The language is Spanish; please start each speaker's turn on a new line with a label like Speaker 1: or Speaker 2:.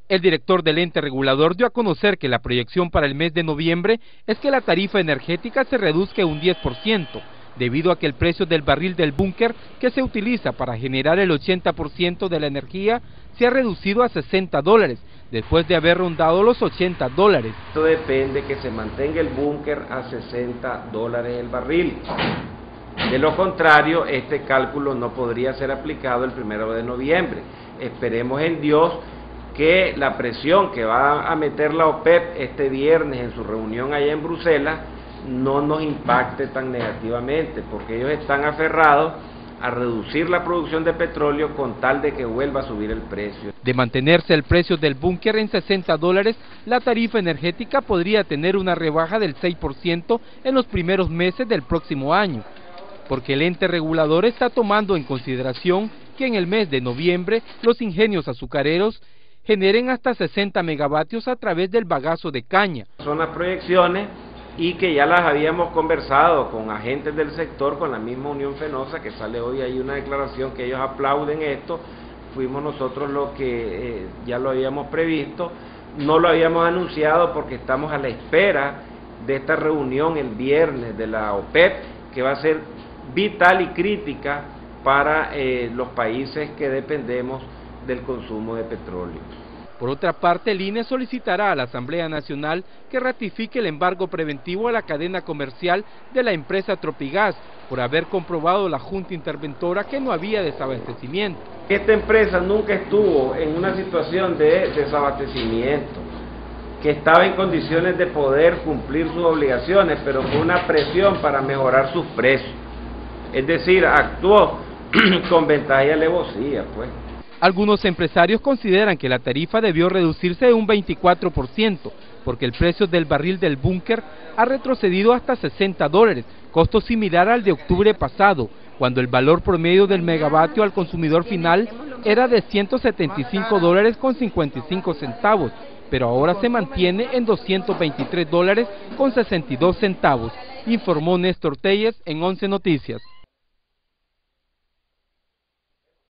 Speaker 1: El director del ente regulador dio a conocer que la proyección para el mes de noviembre es que la tarifa energética se reduzca un 10%, debido a que el precio del barril del búnker que se utiliza para generar el 80% de la energía se ha reducido a $60, después de haber rondado los $80.
Speaker 2: Esto depende que se mantenga el búnker a $60 el barril. De lo contrario, este cálculo no podría ser aplicado el 1 de noviembre. Esperemos en Dios que la presión que va a meter la OPEP este viernes en su reunión allá en Bruselas no nos impacte tan negativamente, porque ellos están aferrados a reducir la producción de petróleo con tal de que vuelva a subir el precio.
Speaker 1: De mantenerse el precio del búnker en $60, la tarifa energética podría tener una rebaja del 6% en los primeros meses del próximo año, porque el ente regulador está tomando en consideración que en el mes de noviembre los ingenios azucareros generen hasta 60 megavatios a través del bagazo de caña.
Speaker 2: Son las proyecciones y que ya las habíamos conversado con agentes del sector, con la misma Unión Fenosa, que sale hoy ahí una declaración que ellos aplauden esto. Fuimos nosotros los que ya lo habíamos previsto, no lo habíamos anunciado porque estamos a la espera de esta reunión el viernes de la OPEP, que va a ser vital y crítica para los países que dependemos del consumo de petróleo.
Speaker 1: Por otra parte, el INE solicitará a la Asamblea Nacional que ratifique el embargo preventivo a la cadena comercial de la empresa Tropigas por haber comprobado la Junta Interventora que no había desabastecimiento.
Speaker 2: Esta empresa nunca estuvo en una situación de desabastecimiento, que estaba en condiciones de poder cumplir sus obligaciones, pero con una presión para mejorar sus precios. Es decir, actuó con ventaja y alevosía, pues.
Speaker 1: Algunos empresarios consideran que la tarifa debió reducirse de un 24%, porque el precio del barril del búnker ha retrocedido hasta $60, costo similar al de octubre pasado, cuando el valor promedio del megavatio al consumidor final era de $175.55, pero ahora se mantiene en $223.62, informó Néstor Telles en 11 Noticias.